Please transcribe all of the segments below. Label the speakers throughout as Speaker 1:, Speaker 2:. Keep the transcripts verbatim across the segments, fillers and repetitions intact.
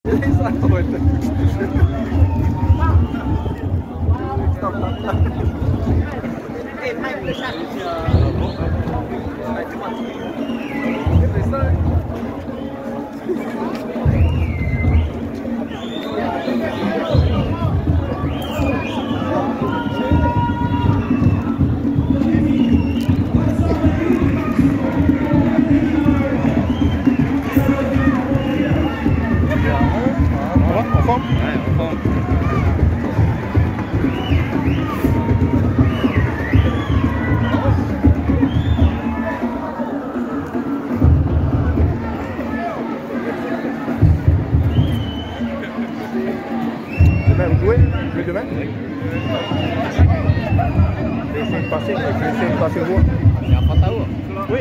Speaker 1: Demain, vous jouez? Vous jouez demain? Oui. Je vais essayer de passer, je vais essayer de passer vous.
Speaker 2: Il y a un pantalon.
Speaker 1: Oui.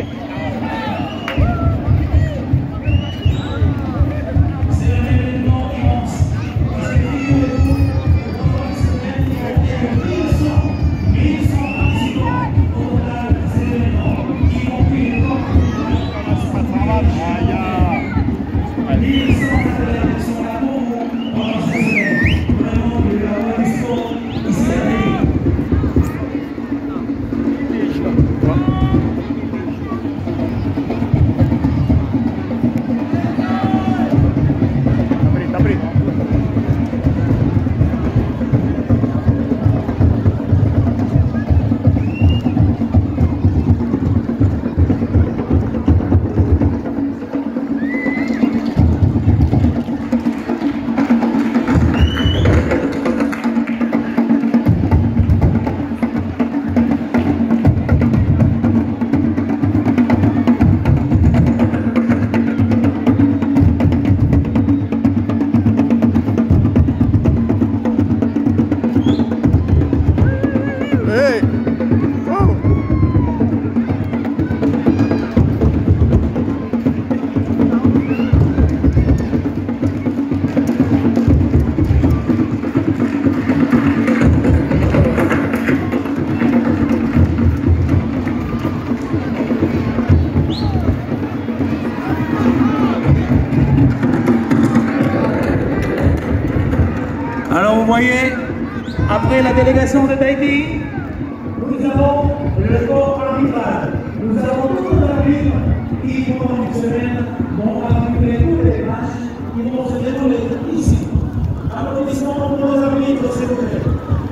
Speaker 3: Alors vous voyez, après la délégation de Tahiti, nous avons le corps arbitral. Nous avons toute la ville qui, pendant une semaine, vont arbitrer tous les matchs qui vont se dérouler ici. Applaudissements pour nos arbitres, s'il vous plaît.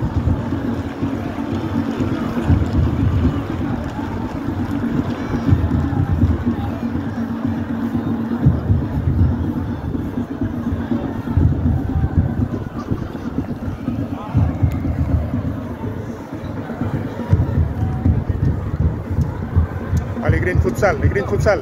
Speaker 1: Ah, les green futsal, les green futsal.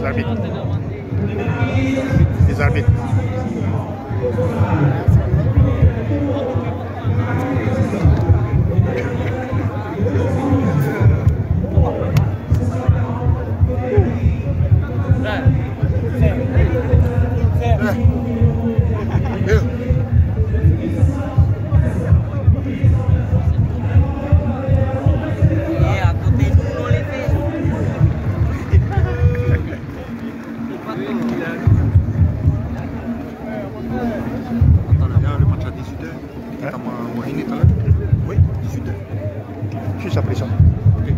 Speaker 1: arbitres. Les arbitres. Juste après ça. Okay.